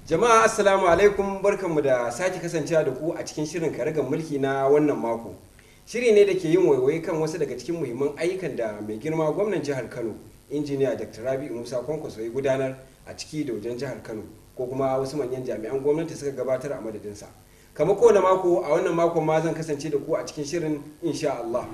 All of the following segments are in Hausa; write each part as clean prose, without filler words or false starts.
Jama'a assalamu alaikum, barkanmu da sake kasancewa da ku a cikin shirin karagar mulki na wannan mako. Shiri ne da ke yin waiwaye kan wasu daga cikin muhimman ayyukan da mai girma gwamnan jihar Kano, injiniya Dr. Rabi'u Musa Kwankwaso ya gudanar a ciki da wajen jihar Kano ko kuma wasu manyan jami'an gwamnati suka gabatar a madadinsa. Kamar kowane mako, a wannan makon ma zan kasance da ku a cikin shirin insha Allah.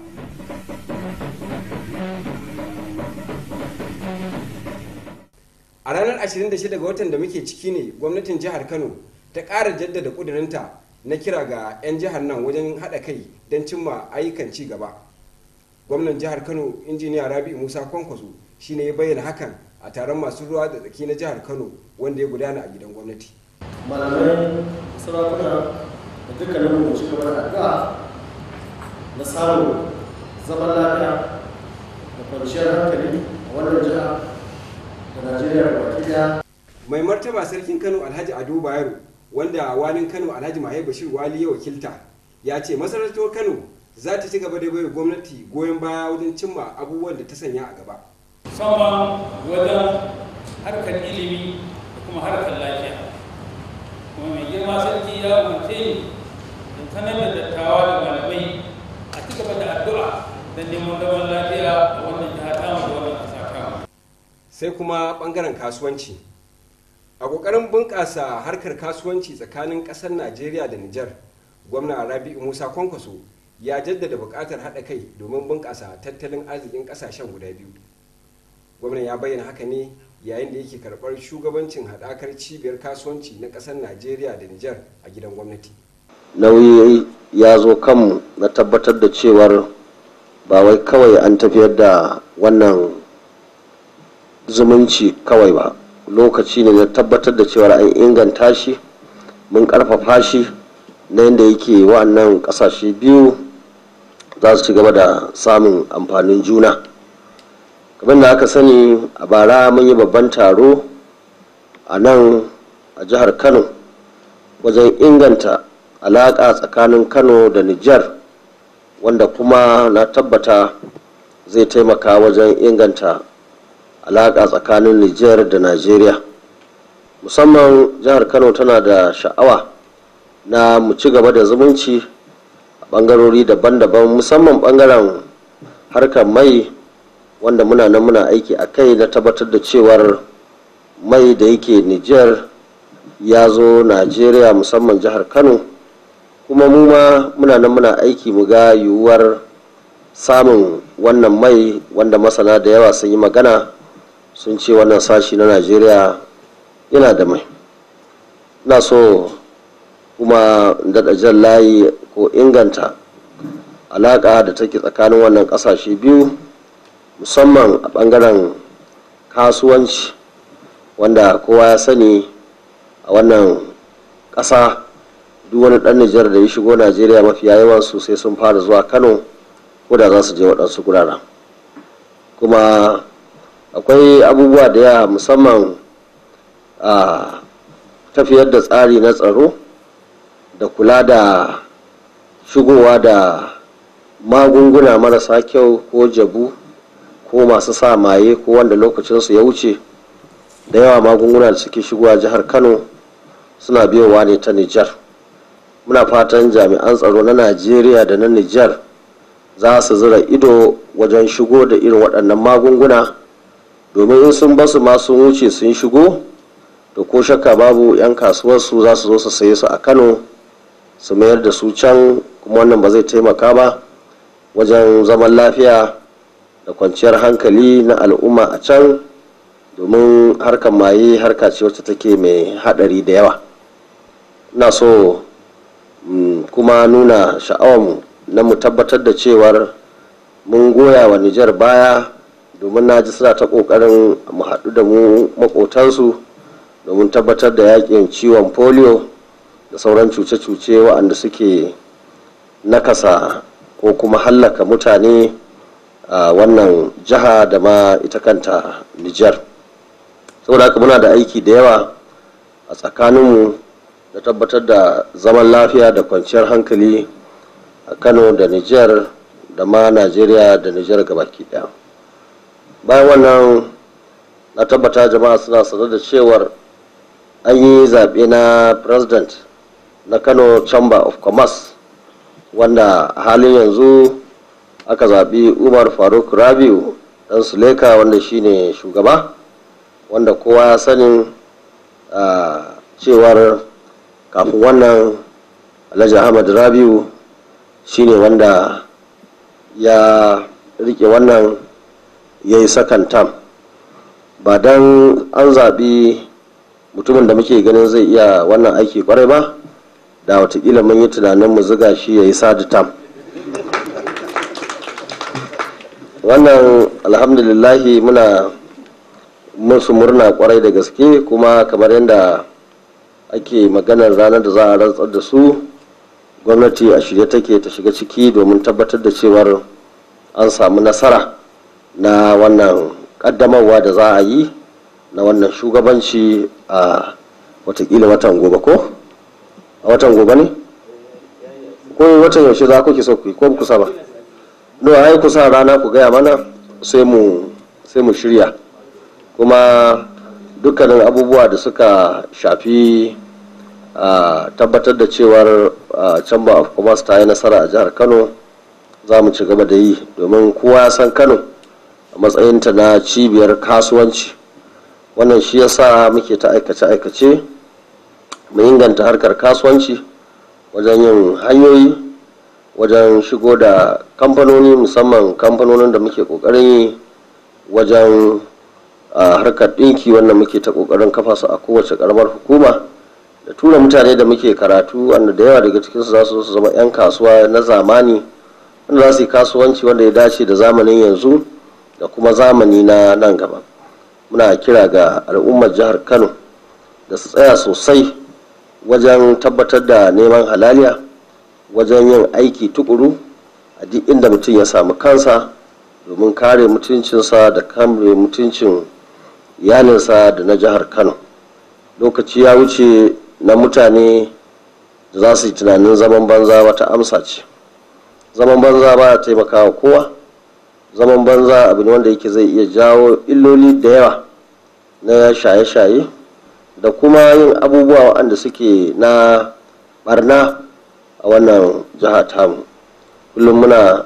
A ranar 26 ga watan da muke ciki ne gwamnatin jihar Kano ta ƙara jaddada ƙudurinta na kira ga 'yan jihar nan wajen haɗa kai don cimma ayyukan ci gaba. Gwamnan jihar Kano injiniya Rabi'u Musa Kwankwaso shi ne ya bayyana hakan a taron masu ruwa da tsaki na jihar Kano wanda ya gudana a gidan gwamnati. Malamai, sarakuna da dukkanin mu ci gaba da addu'a na samun zaman lafiya da kwanciyar hankali a wannan jiha da Najeriya baki daya. Mai martaba sarkin Kano Alhaji Ado Bayero wanda walin Kano Alhaji Mahe Bashir Wali ya wakilta ya ce masarautar Kano za ta ci gaba da bai gwamnati goyon baya wajen cimma abubuwan da ta sanya a gaba. Musamman wajen harkar ilimi da kuma harkar lafiya. Kuma mai girma sarki ya umarce ni in sanar da dattawa da malamai a ci gaba da addu'a don neman zaman lafiya a wannan jiha tamu da wannan ƙasa tamu. Sai kuma bangaren kasuwanci. A ƙoƙarin bunƙasa harkar kasuwanci tsakanin ƙasar Najeriya da Nijar, gwamna Rabi'u Musa Kwankwaso ya jaddada buƙatar haɗa kai domin bunƙasa tattalin arzikin ƙasashen guda biyu. Gwamnan ya bayyana haka ne yayin da yake karɓar shugabancin haɗakar cibiyar kasuwanci na ƙasar Najeriya da Nijar a gidan gwamnati. Nauyi ya zo kanmu na tabbatar da cewar ba wai kawai an tafiyar da wannan zumunci kawai ba, lokaci ne na tabbatar da cewar an inganta shi, mun karfafa shi na yadda yake wa'annan kasashe biyu za su ci gaba da samun amfanin juna. Kamar da aka sani a bara mun yi babban taro a nan a jihar Kano wajen inganta alaƙa tsakanin Kano da Nijar, wanda kuma na tabbata zai taimaka wajen inganta alaƙa tsakanin Nijar da Najeriya. Musamman jihar Kano tana da sha'awa na mu ci gaba da zumunci a ɓangarori daban-daban, musamman ɓangaren harkar mai, wanda muna nan muna aiki a kai na tabbatar da cewar mai da yake Nijar ya zo Najeriya, musamman jihar Kano, kuma mu ma muna nan muna aiki mu ga yiwuwar samun wannan mai, wanda masana da yawa sun yi magana sun ce wannan sashi na Najeriya yana da mai. Ina so kuma daɗa jan layi ko inganta alaƙa da take tsakanin wannan ƙasashe biyu, musamman a ɓangaren kasuwanci, wanda kowa ya sani a wannan ƙasa duk wani ɗan Nijar da ya shigo Najeriya mafiya yawan su sai sun fara zuwa Kano ko da za su je waɗansu guraren. Kuma akwai abubuwa da yawa, musamman a tafiyar da tsari na tsaro da kula da shigowa da magunguna marasa kyau ko jabu ko masu sa maye ko wanda lokacinsu ya wuce. Da yawa magunguna da suke shigowa jihar Kano suna biyowa ne ta Nijar. Muna fatan jami'an tsaro na Najeriya da na Nijar za su zura ido wajen shigo da irin waɗannan magunguna, domin in sun basu ma sun wuce sun shigo, da ko shakka babu 'yan kasuwarsu za su zo su saye su a Kano su mayar da su can, kuma wannan ba zai taimaka ba wajen zaman lafiya da kwanciyar hankali na al'umma a can, domin harkar maye harka ce wacce take mai haɗari da yawa. Ina so kuma nuna sha'awarmu na mu tabbatar da cewar mun goya wa Nijar baya, domin na ji suna ta ƙoƙarin mu haɗu da mu maƙotansu domin tabbatar da yaƙin ciwon polio da sauran cuce-cuce waɗanda suke nakasa ko kuma hallaka mutane a wannan jiha da ma ita kanta Nijar. Saboda haka muna da aiki da yawa a tsakaninmu da tabbatar da zaman lafiya da kwanciyar hankali a Kano da Nijar da ma Najeriya da Nijar gabaki ɗaya. Bayan wannan na tabbata jama'a suna sanar da cewar an yi zaɓe na president na Kano Chamber of Commerce, wanda a halin yanzu aka zaɓi Umar Faruk Rabiu ɗan Suleka, wanda shine shugaba, wanda kowa ya sanin cewar kafin wannan Alhaji Ahmad Rabiu shine wanda ya rike wannan ya yi second term. Ba don an zaɓi mutumin da muke ganin zai iya wannan aiki kwarai ba, da watakila mun yi tunanin mu zuga shi ya yi third term. Wannan alhamdulillahi muna musu murna kwarai da gaske, kuma kamar yadda ake maganar ranar da za a rantsar da su, gwamnati a shirye take ta shiga ciki domin tabbatar da cewar an samu nasara na wannan kaddamarwa da za a yi na wannan shugabanci a watakila watan gobe. Ko a watan gobe ne ko watan yaushe za ku ki so ku ko kusa ba? No, ai kusa rana ku gaya mana sai mu shirya. Kuma dukkanin abubuwa da suka shafi tabbatar da cewar Chamber of Commerce ta yi nasara a jihar Kano za mu ci gaba da yi, domin kowa ya san Kano a matsayinta na cibiyar kasuwanci. Wannan shi yasa muke ta aikace-aikace mu inganta harkar kasuwanci wajen yin hanyoyi, wajen shigo da kamfanoni, musamman kamfanonin da muke kokarin yi wajen harkar ɗinki, wannan muke ta kokarin kafa su a kowace karamar hukuma, da tura mutane da muke karatu wanda da yawa daga cikinsu za su zama 'yan kasuwa na zamani, wanda za su yi kasuwanci wanda ya dace da zamanin yanzu da kuma zamani na nan gaba. Muna kira ga al'ummar jihar Kano da su tsaya sosai wajen tabbatar da neman halaliya, wajen yin aiki tukuru a duk inda mutum ya samu kansa, domin kare mutuncinsa da kare mutuncin iyalinsa da na jihar Kano. Lokaci ya wuce na mutane da za su yi tunanin zaman banza wata amsa ce. Zaman banza ba ya taimakawa kowa. Zaman banza abu ne wanda yake zai iya jawo illoli da yawa na shaye-shaye da kuma yin abubuwa waɗanda suke na barna a wannan jiha tamu. Kullum muna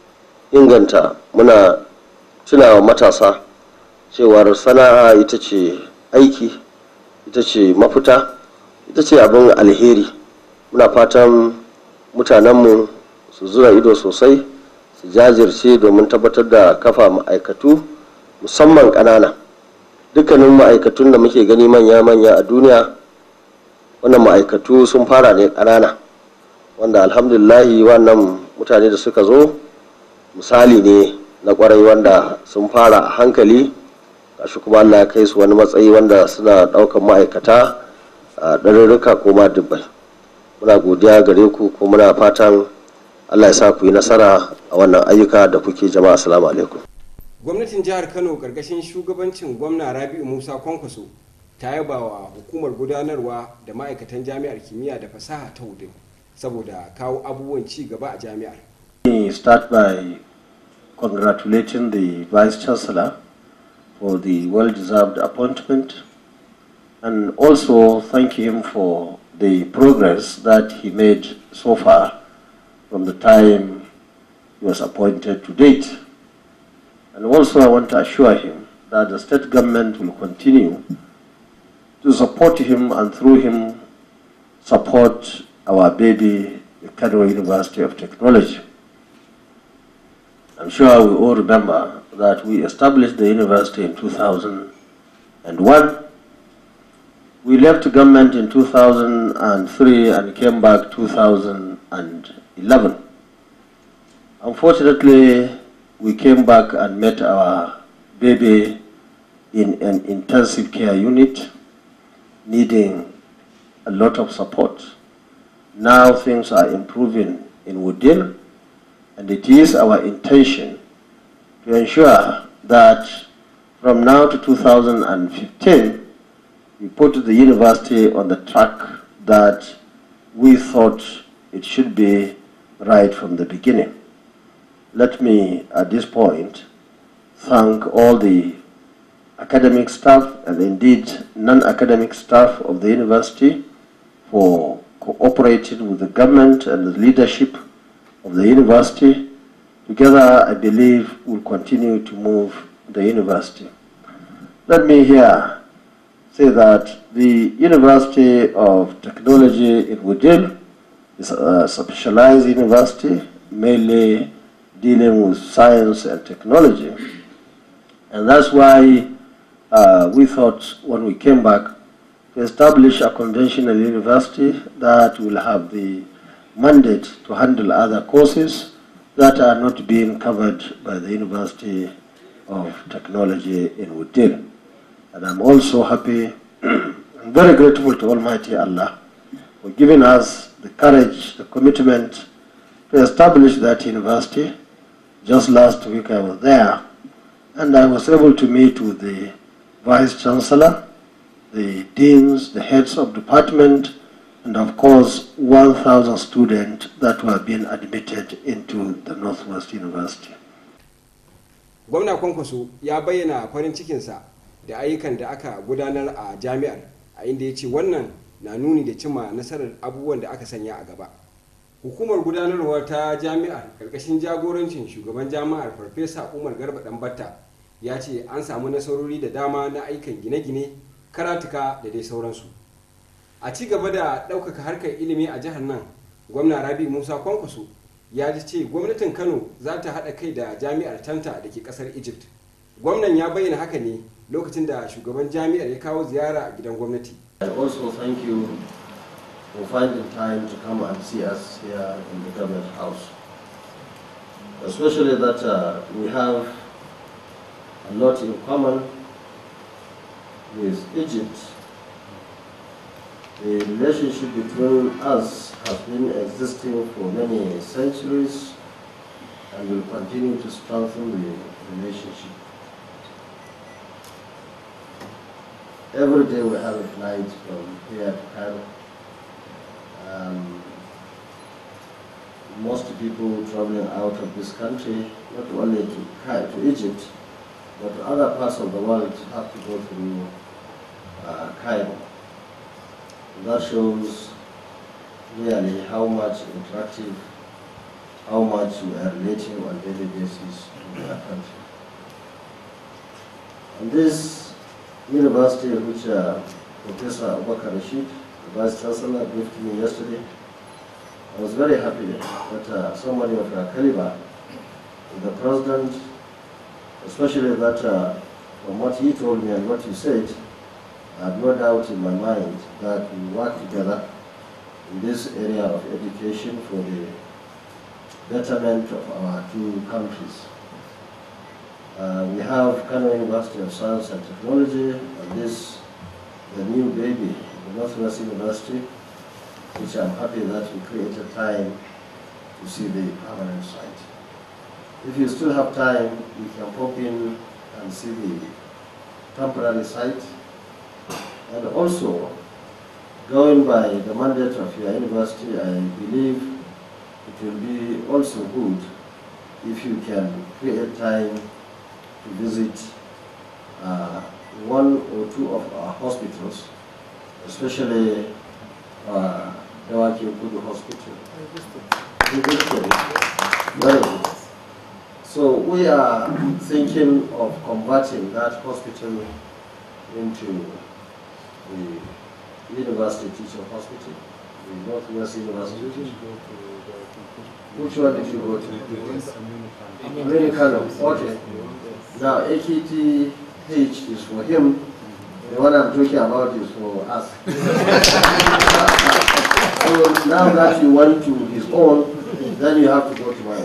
inganta, muna tunawa matasa cewar sana'a ita ce aiki, ita ce mafita, ita ce abin alheri. Muna fatan mutanenmu su zura ido sosai, su jajirce domin tabbatar da kafa ma'aikatu, musamman ƙanana. Dukkanin ma'aikatun da muke gani manya-manya a duniya, wannan ma'aikatu sun fara ne ƙanana, wanda alhamdulillahi wannan mutane da suka zo misali ne na ƙwarai, wanda sun fara a hankali, gashi kuma Allah ya kai su wani matsayi wanda suna ɗaukar ma'aikata a ɗarurruka ko ma dubbai. Muna godiya gare ku, ko muna fatan Allah ya sa ku yi nasara a wannan ayyuka da kuke. Jama'a assalamu alaikum. Gwamnatin jihar Kano karkashin shugabancin gwamna Rabi'u Musa Kwankwaso ta yaba wa hukumar gudanarwa da ma'aikatan jami'ar kimiyya da fasaha ta Wudil saboda kawo abubuwan ci gaba a jami'ar. We start by congratulating the Vice Chancellor for the well-deserved appointment, and also thank him for the progress that he made so far from the time he was appointed to date. And also I want to assure him that the state government will continue to support him and through him support our baby, the Kano University of Technology. I'm sure we all remember that we established the university in 2001. We left government in 2003 and came back 2011. Unfortunately, we came back and met our baby in an intensive care unit, needing a lot of support. Now things are improving in Wudil, and it is our intention to ensure that from now to 2015, we put the university on the track that we thought it should be right from the beginning. Let me, at this point, thank all the academic staff and indeed non-academic staff of the university for cooperating with the government and the leadership of the university. Together, I believe, we'll continue to move the university. Let me here say that the University of Technology in Wudil is a specialized university, mainly dealing with science and technology. And that's why we thought when we came back to establish a conventional university that will have the mandate to handle other courses that are not being covered by the University of Technology in Wudil. And I'm also happy and very grateful to Almighty Allah for giving us the courage, the commitment to establish that university. Just last week I was there and I was able to meet with the Vice Chancellor, the deans, the heads of department, and of course 1,000 students that were being admitted into the Northwest University. Gwamna Kwankwaso ya bayyana farin cikinsa da ayyukan da aka gudanar a jami'ar, a inda ya ce wannan na nuni da cimma nasarar abubuwan da aka sanya a gaba. Hukumar gudanarwa ta jami'ar karkashin jagorancin shugaban jami'ar Farfesa Umar Garba Danbatta ya ce an samu nasarori da dama na ayyukan gine-gine, karatuka da dai sauransu. A ci gaba da ɗaukaka harkar ilimi a jihar nan, gwamna Rabi Musa Kwankwaso ya ce gwamnatin Kano za ta haɗa kai da jami'ar Tanta da ke ƙasar Egypt. Gwamnan ya bayyana haka ne lokacin da shugaban jami'ar ya kawo ziyara a gidan gwamnati. I also thank you for finding time to come and see us here in the government house. Especially that we have a lot in common with Egypt. The relationship between us has been existing for many centuries and will continue to strengthen the relationship. Every day we have a flight from here to Cairo. Most people traveling out of this country, not only to Egypt, but to other parts of the world have to go through Cairo. That shows really how much interactive, how much we are relating on a daily basis to our country. And this university, which Professor Abubakar Rashid, the Vice Chancellor, briefed me yesterday, I was very happy that somebody of our caliber, the President, especially that from what he told me and what you said, I have no doubt in my mind that we work together in this area of education for the betterment of our two countries. We have Kano University of Science and Technology, and this, the new baby, the Northwest University, which I'm happy that we created time to see the permanent site. If you still have time, you can pop in and see the temporary site. And also, going by the mandate of your university, I believe it will be also good if you can create time to visit one or two of our hospitals, especially Dawaki Okudu Hospital. Very good. So we are thinking of converting that hospital into the University Teaching Hospital, the Northwest University. Which one did you go to? Americano. Okay. Now AKTH is for him. The one I'm talking about is for us. So now that you went to his own, then you have to go to my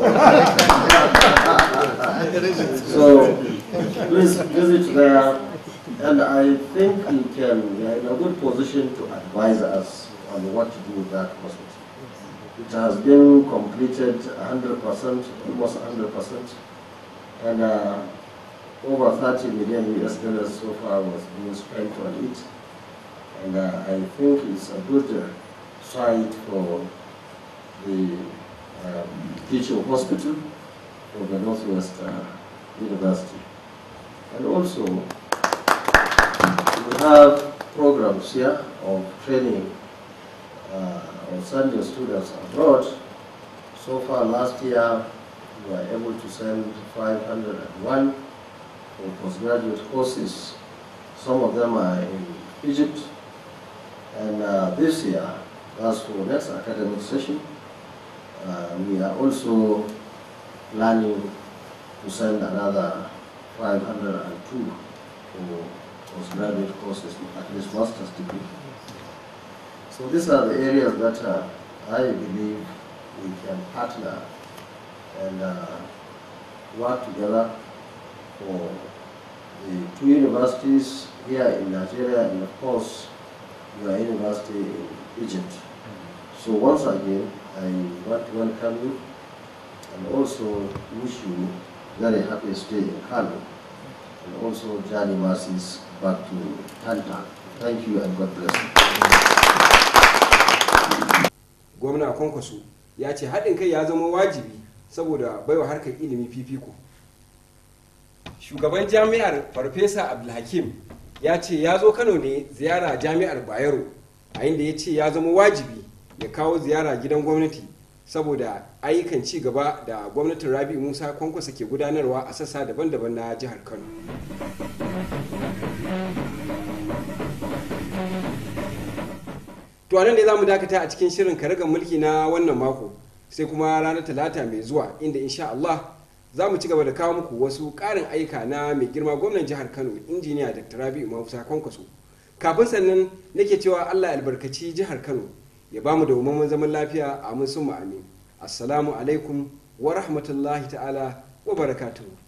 own. So please visit there. And I think we are in a good position to advise us on what to do with that hospital. It has been completed 100%, almost 100%, and over 30 million US dollars so far was being spent on it. And I think it's a good site for the teaching hospital for the Northwest University. And also, We have programs here of training of sending students abroad. So far last year, we were able to send 501 for postgraduate courses. Some of them are in Egypt. And this year, as for next academic session, we are also planning to send another 502 for postgraduate courses, at least master's degree. So these are the areas that I believe we can partner and work together for the two universities here in Nigeria and of course your university in Egypt. So once again, I want to welcome you and also wish you very happy stay in Kano and also journey mercies back to Tanta. Thank you and God bless you. Gwamna Kwankwaso ya ce haɗin kai ya zama wajibi saboda baiwa harkar ilimi fifiko. Shugaban jami'ar Farfesa Abdulhakim ya ce ya zo Kano ne ziyara jami'ar Bayero, a inda ya ce ya zama wajibi ya kawo ziyara gidan gwamnati saboda ayyukan ci gaba da gwamnatin Rabi'u Musa Kwankwaso ke gudanarwa a sassa daban-daban na jihar Kano. To anan ne za mu dakata a cikin shirin karagar mulki na wannan mako, sai kuma ranar Talata mai zuwa inda insha Allah za mu ci gaba da kawo muku wasu ƙarin ayyuka na mai girma gwamnan jihar Kano injiniya Dr. Rabi'u Musa Kwankwaso. Kafin sannan nake cewa Allah ya albarkaci jihar Kano ya bamu da umman zaman lafiya, amin summa amin. Assalamu alaikum wa rahmatullahi ta'ala wa barakatuhu.